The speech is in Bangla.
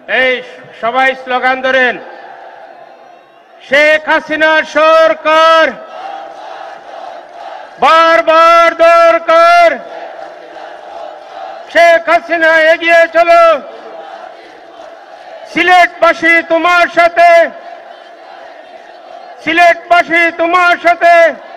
এই সবাই স্লোগান ধরেন, শেখ হাসিনা সরকার বারবার দরকার, শেখ হাসিনা এগিয়ে চলো, সিলেটবাসী তোমার সাথে, সিলেটবাসী তোমার সাথে।